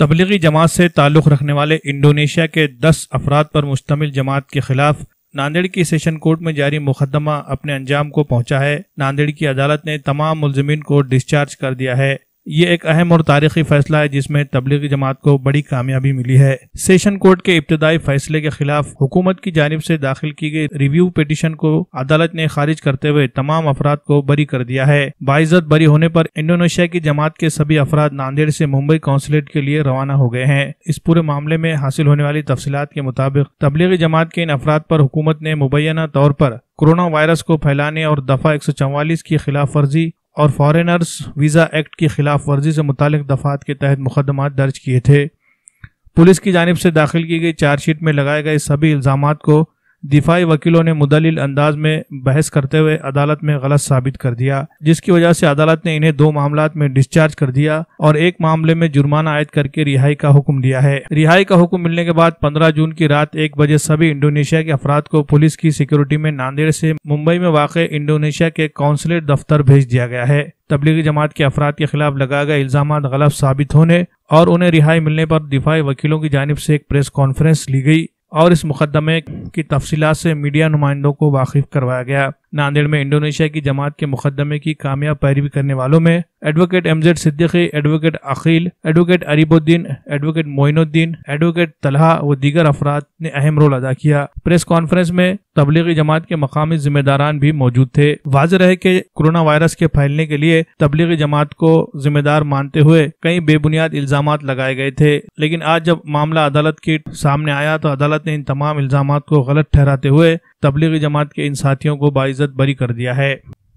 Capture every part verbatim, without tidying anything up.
تبلیغی جماعت سے تعلق رکھنے والے انڈونیشیا کے دس افراد پر مشتمل جماعت کے خلاف ناندیڑ کی سیشن کورٹ میں جاری مقدمہ اپنے انجام کو پہنچا ہے۔ ناندیڑ کی عدالت نے تمام ملزمین کو ڈسچارج کر دیا ہے۔ یہ ایک اہم اور تاریخی فیصلہ ہے جس میں تبلیغی جماعت کو بڑی کامیابی ملی ہے۔ سیشن کورٹ کے ابتدائی فیصلے کے خلاف حکومت کی جانب سے داخل کی گئی ریویو پیٹیشن کو عدالت نے خارج کرتے ہوئے تمام افراد کو بری کر دیا ہے۔ باعزت بری ہونے پر انڈونیشیا کی جماعت کے سبھی افراد ناندیڑ سے ممبئی قونصلیٹ کے لیے روانہ ہو گئے ہیں۔ اس پورے معاملے میں حاصل ہونے والی تفصیلات کے مطابق تبلیغی جماعت کے ان افراد پر حکومت نے مبینہ طور پر کورونا وائرس کو پھیلانے اور دفعہ ایک سو چوالیس کی خلاف ورزی اور فارینرز ویزا ایکٹ کی خلاف ورزی سے متعلق دفعات کے تحت مقدمات درج کیے تھے۔ پولیس کی جانب سے داخل کی گئی چارج شیٹ میں لگائے گئے سبھی الزامات کو دفاعی وکیلوں نے مدلل انداز میں بحث کرتے ہوئے عدالت میں غلط ثابت کر دیا، جس کی وجہ سے عدالت نے انہیں دو معاملات میں ڈسچارج کر دیا اور ایک معاملے میں جرمانہ عائد کر کے رہائی کا حکم دیا ہے۔ رہائی کا حکم ملنے کے بعد پندرہ جون کی رات ایک بجے سبھی انڈونیشیا کے افراد کو پولیس کی سیکیورٹی میں ناندیڑ سے ممبئی میں واقع انڈونیشیا کے قونصلیٹ دفتر بھیج دیا گیا ہے۔ تبلیغی جماعت کے افراد کے خلاف لگائے گئے الزامات غلط ثابت ہونے اور انہیں رہائی ملنے پر دفاعی وکیلوں کی جانب سے ایک پریس کانفرنس لی گئی اور اس مقدمے کی تفصیلات سے میڈیا نمائندوں کو واقف کروایا گیا۔ ناندیڑ میں انڈونیشیا کی جماعت کے مقدمے کی کامیاب پیروی کرنے والوں میں advocate Amjad Siddiqui, advocate Aqeel, advocate Areebuddin, advocate معین الدین، ایڈوکیٹ طلحہ و دیگر افراد نے اہم رول ادا کیا۔ پریس کانفرنس میں تبلیغی جماعت کے مقامی ذمہ داران بھی موجود تھے۔ واضح رہے کہ کورونا وائرس کے پھیلنے کے لیے تبلیغی جماعت کو ذمہ دار مانتے ہوئے کئی بے بنیاد الزامات لگائے گئے تھے، لیکن آج جب معاملہ عدالت کے سامنے آیا تو عدالت نے ان تمام الزامات کو غلط ٹھہراتے ہوئے تبلیغی جماعت کے ان ساتھیوں کو باعزت بری کر دیا ہے۔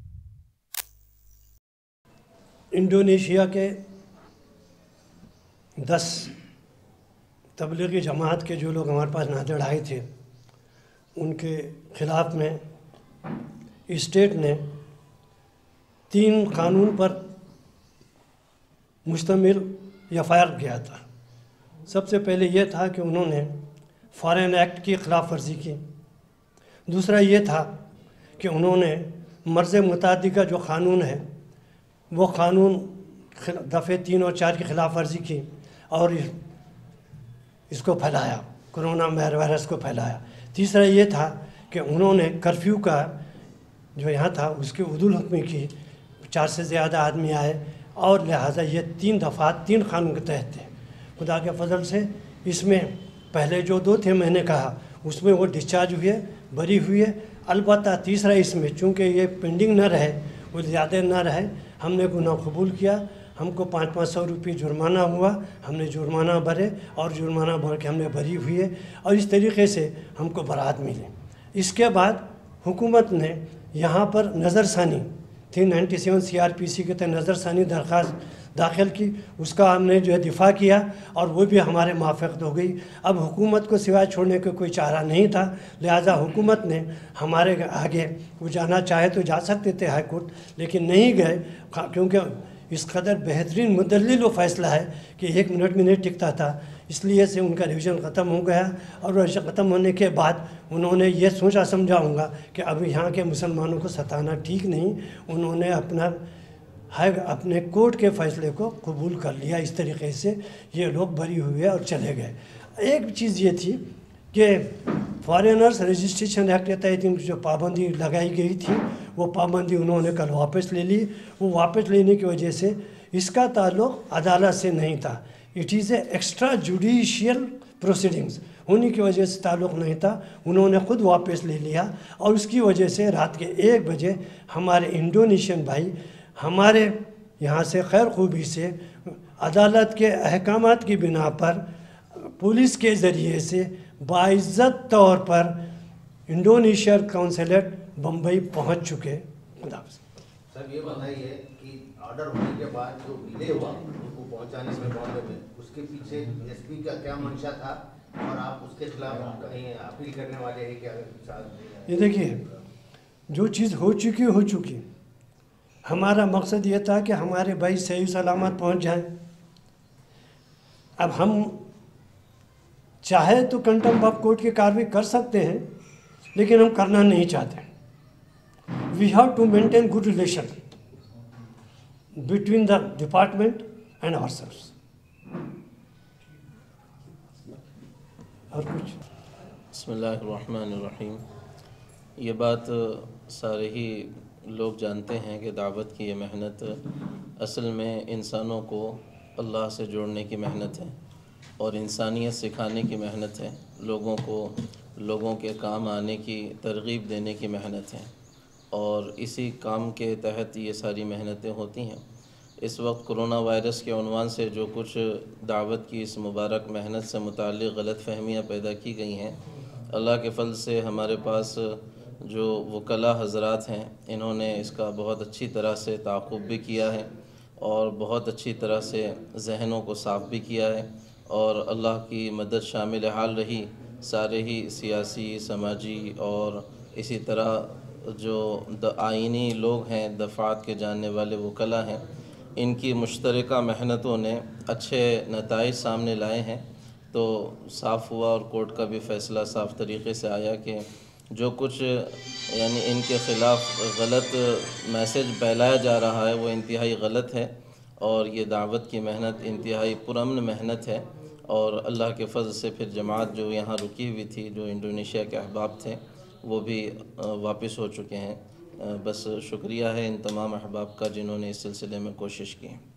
انڈونیشیا کے دس تبلیغی جماعت کے جو لوگ ہمارے پاس ناندیڑ آئے تھے، ان کے خلاف میں اسٹیٹ نے تین قانون پر مشتمل ایف آئی آر کیا تھا۔ سب سے پہلے یہ تھا کہ انہوں نے فارین ایکٹ کی خلاف ورزی کی۔ دوسرا یہ تھا کہ انہوں نے مرض متعدی کا جو قانون ہے وہ قانون دفعے تین اور چار کی خلاف ورزی کی اور اس کو پھیلایا، کرونا وائرس کو پھیلایا۔ تیسرا یہ تھا کہ انہوں نے کرفیو کا جو یہاں تھا اس کی عدول حکمی کی، چار سے زیادہ آدمی آئے اور لہٰذا یہ تین دفعات تین قانون کے تحت تھے۔ خدا کے فضل سے اس میں پہلے جو دو تھے میں نے کہا اس میں وہ ڈسچارج ہوئے، بری ہوئے۔ البتہ تیسرا اس میں چونکہ یہ پینڈنگ نہ رہے، وہ زیادہ نہ رہے، ہم نے گناہ قبول کیا، ہم کو پانچ پانچ سو روپے جرمانہ ہوا، ہم نے جرمانہ بھرے اور جرمانہ بھر کے ہم نے بری ہوئے اور اس طریقے سے ہم کو برات ملی۔ اس کے بعد حکومت نے یہاں پر نظر ثانی تھی ninety seven C R P C کے تحت نظر ثانی درخواست داخل کی، اس کا ہم نے جو ہے دفاع کیا اور وہ بھی ہمارے موافقت ہو گئی۔ اب حکومت کو سوائے چھوڑنے کا کوئی چارہ نہیں تھا، لہٰذا حکومت نے ہمارے آگے وہ جانا چاہے تو جا سکتے تھے ہائی کورٹ، لیکن نہیں گئے کیونکہ اس قدر بہترین مدلل و فیصلہ ہے کہ ایک منٹ میں نہیں ٹکتا تھا، اس لیے سے ان کا ریویژن ختم ہو گیا اور ریویژن ختم ہونے کے بعد انہوں نے یہ سوچا سمجھا ہوں گا کہ اب یہاں کے مسلمانوں کو ستانا ٹھیک نہیں، انہوں نے اپنا اپنے کورٹ کے فیصلے کو قبول کر لیا۔ اس طریقے سے یہ لوگ بری ہوئے اور چلے گئے۔ ایک چیز یہ تھی کہ فارینرز رجسٹریشن ایکٹ کے تحت جو پابندی لگائی گئی تھی وہ پابندی انہوں نے کل واپس لے لی۔ وہ واپس لینے کی وجہ سے اس کا تعلق عدالت سے نہیں تھا، it is a extra judicial proceedings ہونے کی وجہ سے تعلق نہیں تھا، انہوں نے خود واپس لے لیا اور اس کی وجہ سے رات کے ایک بجے ہمارے انڈونیشین بھائی ہمارے یہاں سے خیر خوبی سے عدالت کے احکامات کی بنا پر پولیس کے ذریعے سے باعزت طور پر انڈونیشیا قونصلیٹ بمبئی پہنچ چکے۔ خدا حافظ۔ سر یہ بتائیے کہ آرڈر ہونے کے بعد جو ڈیلے ہوا ان کو پہنچانے میں بامبے میں، اس کے پیچھے ایس پی کا کیا منشا تھا اور آپ اس کے خلاف کہیں اپیل کرنے والے ہیں کیا؟ یہ دیکھیے جو چیز ہو چکی ہو چکی، ہمارا مقصد یہ تھا کہ ہمارے بھائی صحیح سلامت پہنچ جائیں۔ اب ہم چاہے تو کنٹمپٹ آف کورٹ کی کارروائی کر سکتے ہیں لیکن ہم کرنا نہیں چاہتے۔ We have to maintain good relation between the department and ourselves. اور کچھ بسم اللہ الرحمن الرحیم۔ یہ بات سارے ہی لوگ جانتے ہیں کہ دعوت کی یہ محنت اصل میں انسانوں کو اللہ سے جوڑنے کی محنت ہے اور انسانیت سکھانے کی محنت ہے، لوگوں کو لوگوں کے کام آنے کی ترغیب دینے کی محنت ہے، اور اسی کام کے تحت یہ ساری محنتیں ہوتی ہیں۔ اس وقت کرونا وائرس کے عنوان سے جو کچھ دعوت کی اس مبارک محنت سے متعلق غلط فہمیاں پیدا کی گئی ہیں، اللہ کے فضل سے ہمارے پاس جو وکلاء حضرات ہیں انہوں نے اس کا بہت اچھی طرح سے تعاقب بھی کیا ہے اور بہت اچھی طرح سے ذہنوں کو صاف بھی کیا ہے، اور اللہ کی مدد شامل حال رہی۔ سارے ہی سیاسی، سماجی اور اسی طرح جو آئینی لوگ ہیں، دفعات کے جاننے والے وکلاء ہیں، ان کی مشترکہ محنتوں نے اچھے نتائج سامنے لائے ہیں۔ تو صاف ہوا اور کورٹ کا بھی فیصلہ صاف طریقے سے آیا کہ جو کچھ یعنی ان کے خلاف غلط میسج پھیلایا جا رہا ہے وہ انتہائی غلط ہے، اور یہ دعوت کی محنت انتہائی پرامن محنت ہے، اور اللہ کے فضل سے پھر جماعت جو یہاں رکی ہوئی تھی، جو انڈونیشیا کے احباب تھے، وہ بھی واپس ہو چکے ہیں۔ بس شکریہ ہے ان تمام احباب کا جنہوں نے اس سلسلے میں کوشش کی۔